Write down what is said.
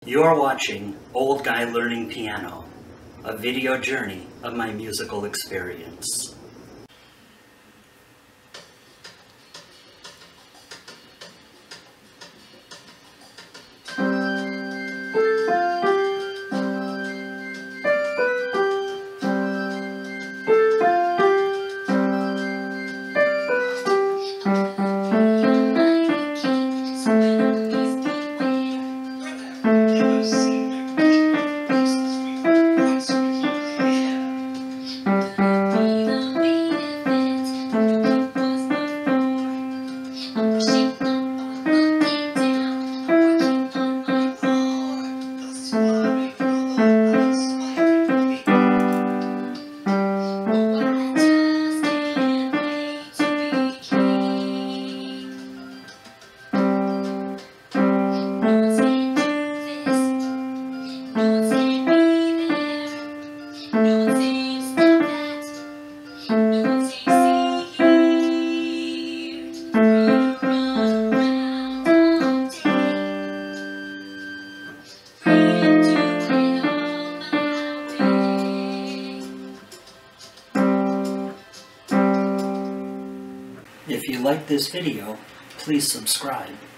You're watching Old Guy Learning Piano, a video journey of my musical experience. If you like this video, please subscribe.